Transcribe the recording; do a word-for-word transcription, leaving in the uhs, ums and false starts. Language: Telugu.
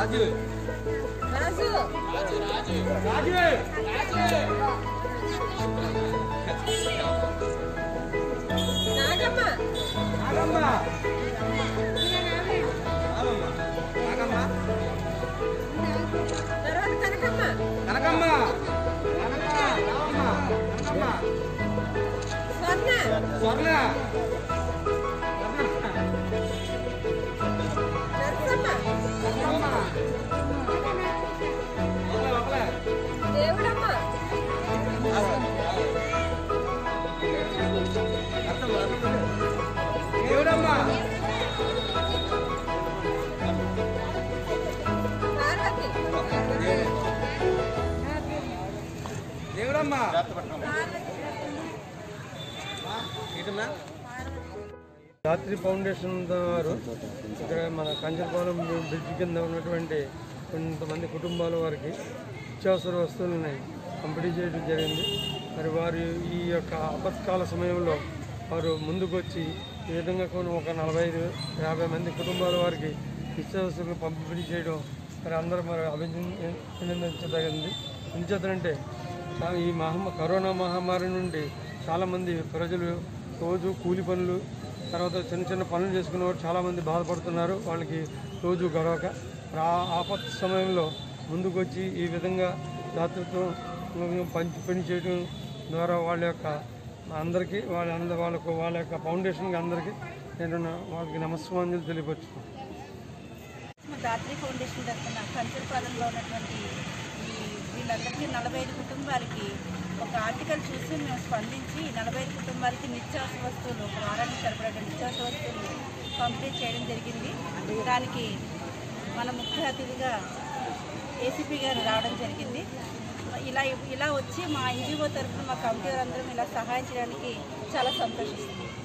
రాజు రాజు రాజు రాజు రాజు నాగమ్మ నాగమ్మ నాగమ్మ తర్వాత కనకమ్మ కనకమ్మ కనకమ్మ కనకమ్మ స్వర్ణ స్వర్ణ దేవుడమ్మ దేవుడమ్మ పార్వతి దేవుడమ్మ రాత్రి ఫౌండేషన్ వారు ఇక్కడ మన కంచరపాలెం బ్రిడ్జ్ కింద ఉన్నటువంటి కొంతమంది కుటుంబాల వారికి నిత్యావసర వస్తువులని పంపిణీ చేయడం జరిగింది. మరి వారు ఈ యొక్క ఆపత్కాల సమయంలో వారు ముందుకు వచ్చి ఈ విధంగా కొన్ని ఒక నలభై ఐదు యాభై మంది కుటుంబాల వారికి నిత్యావసరాలు పంపిణీ చేయడం మరి అందరూ మరి అభినందించదగింది. ఎందుచేతంటే ఈ మహమ్మ కరోనా మహమ్మారి నుండి చాలామంది ప్రజలు రోజు కూలి పనులు తర్వాత చిన్న చిన్న పనులు చేసుకునేవారు చాలామంది బాధపడుతున్నారు. వాళ్ళకి రోజు గడవక ఆ ఆపత్ సమయంలో ముందుకు వచ్చి ఈ విధంగా దాతృత్వం పంచి పని చేయడం ద్వారా వాళ్ళ యొక్క అందరికీ వాళ్ళ అందరి వాళ్ళకు వాళ్ళ యొక్క ఫౌండేషన్కి అందరికీ నేను వాళ్ళకి నమస్కారాలు తెలియపరుచుకున్నాను. దాత్రి ఫౌండేషన్ తరఫున కంచరపాలెంలో ఉన్నటువంటి ఈ వీళ్ళందరికీ నలభై ఐదు కుటుంబాలకి ఒక ఆర్టికల్ చూసి మేము స్పందించి నలభై ఐదు కుటుంబాలకి నిత్యావసర వస్తువులు ఒక వారానికి సరిపడే నిత్యావసర వస్తువులు పంపిణీ చేయడం జరిగింది. దానికి మన ముఖ్య అతిథిగా ఏసీపీ గారు రావడం జరిగింది. ఇలా ఇలా వచ్చి మా ఎన్జిఓ తరఫున మా కమిటీ వారందరం ఇలా సహాయం చేయడానికి చాలా సంతోషిస్తున్నాం.